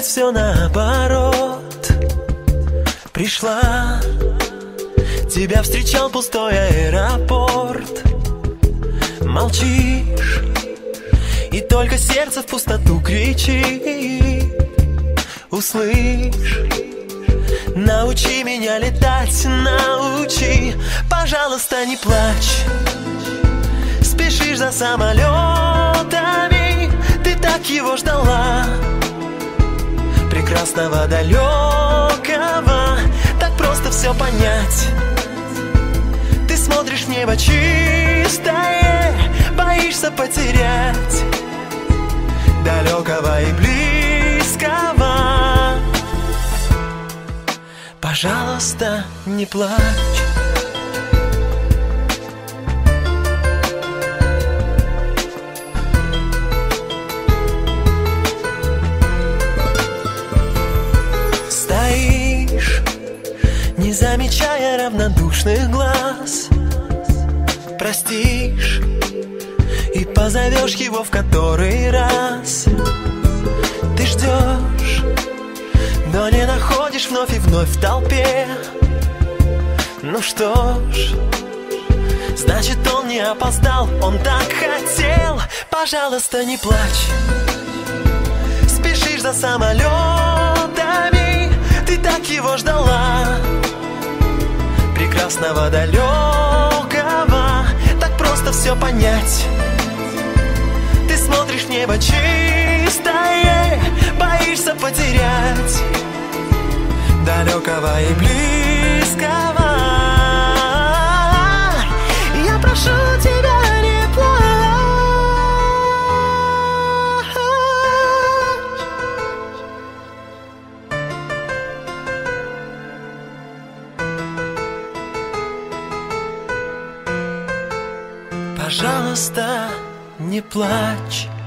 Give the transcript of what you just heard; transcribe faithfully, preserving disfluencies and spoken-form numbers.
все наоборот. Пришла, тебя встречал пустой аэропорт. Молчишь, и только сердце в пустоту кричит. Услышь, научи меня летать, научи. Пожалуйста, не плачь. Спешишь за самолетами, ты так его ждала. Прекрасного, далекого, так просто все понять. Ты смотришь в небо чистое, боишься потерять далекого и близкого. Пожалуйста, не плачь. Стоишь, не замечая равнодушных глаз. Простишь и позовешь его в который раз. Ты ждешь, но не находишь вновь и вновь в толпе. Ну что ж, значит он не опоздал, он так хотел. Пожалуйста, не плачь. Спешишь за самолетами, ты так его ждала. Прекрасного, далекого, так просто все понять. Ты смотришь в небо чистое, боишься потерять далекого и близкого. Я прошу тебя, не плачь. Пожалуйста, не плачь.